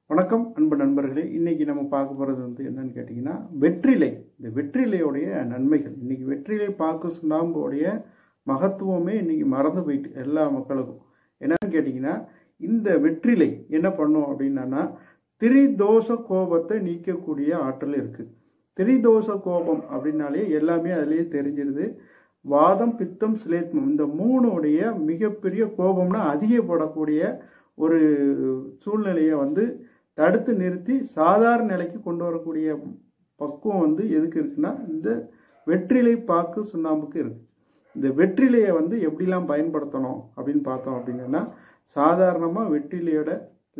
வணக்கம் அன்பு நண்பர்களே. இன்னைக்கு நம்ம பார்க்க போகிறது என்னன்னு கேட்டிங்கன்னா வெற்றிலை. இந்த வெற்றிலையோடைய நன்மைகள். இன்னைக்கு வெற்றிலை பாக்கு சுண்ணாம்புடைய மகத்துவமே இன்னைக்கு மறந்து போயிட்டு எல்லா மக்களுக்கும். என்னன்னு கேட்டிங்கன்னா இந்த வெற்றிலை என்ன பண்ணும் அப்படின்னா திரிதோஷ கோபத்தை நீக்கக்கூடிய ஆற்றல் இருக்குது. திரிதோஷ கோபம் அப்படின்னாலே எல்லாமே அதிலேயே தெரிஞ்சிருது. வாதம், பித்தம், சிலேத்மம் இந்த மூணுடைய மிகப்பெரிய கோபம்னா அதிகப்படக்கூடிய ஒரு சூழ்நிலையை தடுத்து நிறுத்தி சாதாரண நிலைக்கு கொண்டு வரக்கூடிய பக்குவம் எதுக்கு இருக்குன்னா இந்த வெற்றிலை பாக்கு சுண்ணாம்புக்கு இருக்கு. இந்த வெற்றிலையை எப்படிலாம் பயன்படுத்தணும் அப்படின்னு பார்த்தோம் அப்படின்னா சாதாரணமாக வெற்றிலையோட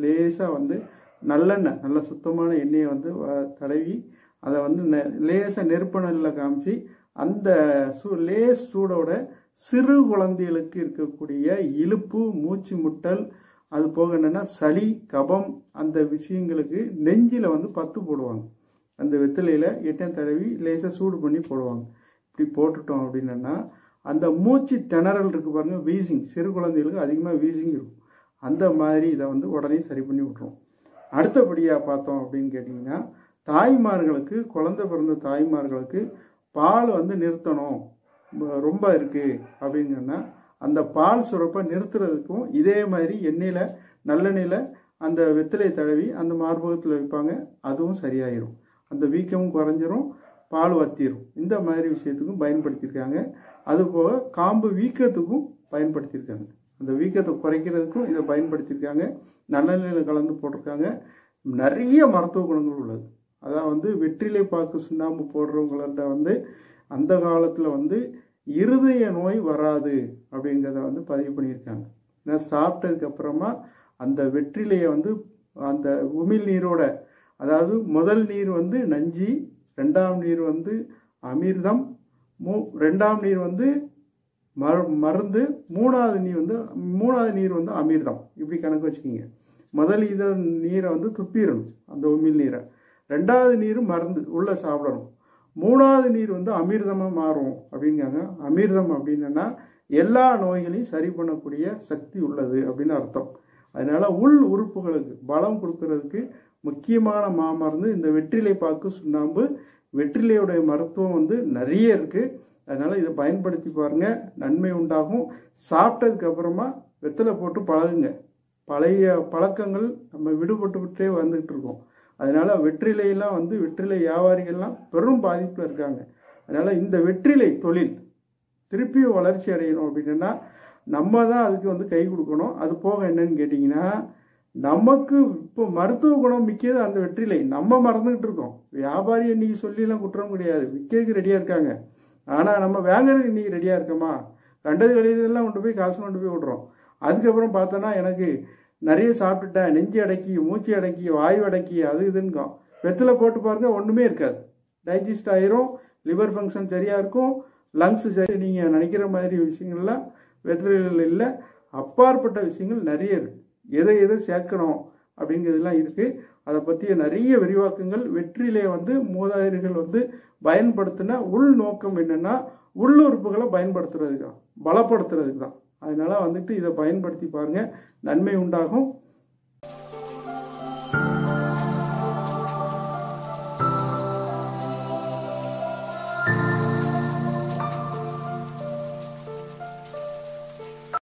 லேசாக நல்லெண்ணெய், நல்ல சுத்தமான எண்ணெயை தடவி அதை லேசாக நெருப்பணலில் காமிச்சு அந்த லேஸ் சூடோட சிறு குழந்தைகளுக்கு இருக்கக்கூடிய இழுப்பு, மூச்சு முட்டல், அது போக என்னன்னா சளி, கபம் அந்த விஷயங்களுக்கு நெஞ்சில் பத்து போடுவாங்க. அந்த வெத்திலையில் எண்ணெய் தடவி லேசாக சூடு பண்ணி போடுவாங்க. இப்படி போட்டுட்டோம் அப்படின்னா அந்த மூச்சு திணறல் இருக்கு பாருங்க, வீசிங், சிறு குழந்தைகளுக்கு அதிகமாக வீசிங் இருக்கும். அந்த மாதிரி இதை உடனே சரி பண்ணி விட்டுரும். அடுத்தபடியாக பார்த்தோம் அப்படின்னு கேட்டிங்கன்னா தாய்மார்களுக்கு, குழந்தை பிறந்த தாய்மார்களுக்கு பால் நிறுத்தணும், ரொம்ப இருக்குது அப்படின்னு சொன்னால் அந்த பால் சுரப்பை நிறுத்துறதுக்கும் இதே மாதிரி எண்ணெயில், நல்லெண்ணெயில் அந்த வெத்திலை தடவி அந்த மார்பகத்தில் வைப்பாங்க. அதுவும் சரியாயிரும். அந்த வீக்கமும் குறைஞ்சிரும், பால் வத்திரும். இந்த மாதிரி விஷயத்துக்கும் பயன்படுத்தியிருக்காங்க. அதுபோக காம்பு வீக்கத்துக்கும் பயன்படுத்தியிருக்காங்க. அந்த வீக்கத்தை குறைக்கிறதுக்கும் இதை பயன்படுத்தியிருக்காங்க. நல்லெண்ணெயில் கலந்து போட்டிருக்காங்க. நிறைய மருத்துவ குணங்கள் உள்ளது. அதான் வெற்றிலை பாக்கு சுண்ணாம்பு போடுறவங்கள்ட்ட அந்த காலத்தில் இருதய நோய் வராது அப்படிங்கிறத பதிவு பண்ணியிருக்காங்க. ஏன்னா சாப்பிட்டதுக்கு அப்புறமா அந்த வெற்றிலையை அந்த உமிழ் நீரோட, அதாவது முதல் நீர் நஞ்சி, ரெண்டாம் நீர் அமிர்தம், ரெண்டாம் நீர் மருந்து, மூணாவது நீர் அமிர்தம். இப்படி கணக்கு வச்சுக்கிங்க. முதல் நீரை துப்பிடணும், அந்த உமிழ் நீரை. ரெண்டாவது நீர் மருந்து உள்ள சாப்பிடணும். மூணாவது நீர் அமிர்தமாக மாறும் அப்படிங்காங்க. அமிர்தம் அப்படின்னா எல்லா நோய்களையும் சரி பண்ணக்கூடிய சக்தி உள்ளது அப்படின்னு அர்த்தம். அதனால உள் உறுப்புகளுக்கு பலம் கொடுக்கறதுக்கு முக்கியமான மாமருந்து இந்த வெற்றிலை பாக்கு சுண்ணாம்பு. வெற்றிலையுடைய மருத்துவம் நிறைய இருக்கு. அதனால இதை பயன்படுத்தி பாருங்க, நன்மை உண்டாகும். சாப்பிட்டதுக்கு அப்புறமா வெத்தலை போட்டு பழகுங்க. பழைய பழக்கங்கள் நம்ம விடுபட்டுக்கிட்டே வந்துகிட்டு இருக்கோம். அதனால வெற்றிலையெல்லாம் வெற்றிலை வியாபாரிகள்லாம் பெரும் பாதிப்பில் இருக்காங்க. அதனால இந்த வெற்றிலை தொழில் திருப்பியும் வளர்ச்சி அடையணும் அப்படின்னா நம்ம தான் அதுக்கு கை கொடுக்கணும். அது போக என்னன்னு கேட்டிங்கன்னா நமக்கு இப்போ மருத்துவ குணம் மிக்கது அந்த வெற்றிலை. நம்ம மறந்துக்கிட்டு இருக்கோம். வியாபாரி இன்னைக்கு சொல்லிலாம் குற்றம் கிடையாது, விற்கிறதுக்கு ரெடியாக இருக்காங்க. ஆனால் நம்ம வாங்குறதுக்கு இன்னைக்கு ரெடியாக இருக்கோமா? கண்டது கழிதெல்லாம் கொண்டு போய் காசு கொண்டு போய் விடுறோம். அதுக்கப்புறம் பார்த்தோன்னா எனக்கு நிறைய சாப்பிட்டுட்டேன், நெஞ்சு அடக்கி, மூச்சு அடக்கி, வாயு அடக்கி, அது இதுன்னு வெத்திலை போட்டு பாருங்க, ஒன்றுமே இருக்காது. டைஜஸ்ட் ஆயிரும், லிவர் ஃபங்க்ஷன் சரியாக இருக்கும், லங்ஸ் சரி. நீங்கள் நினைக்கிற மாதிரி விஷயங்கள்லாம் வெற்றிலையில் இல்லை. அப்பாற்பட்ட விஷயங்கள் நிறைய இருக்குது. எதை சேர்க்கணும் அப்படிங்கிறதுலாம் இருக்குது. அதை பற்றிய நிறைய விரிவாக்கங்கள் வெற்றிலையை மூதாதையர்கள் பயன்படுத்தின உள் நோக்கம் என்னென்னா உள்ளுறுப்புகளை பயன்படுத்துறதுக்கு தான், பலப்படுத்துறதுக்கு தான். அதனால இதை பயன்படுத்தி பாருங்க, நன்மை உண்டாகும்.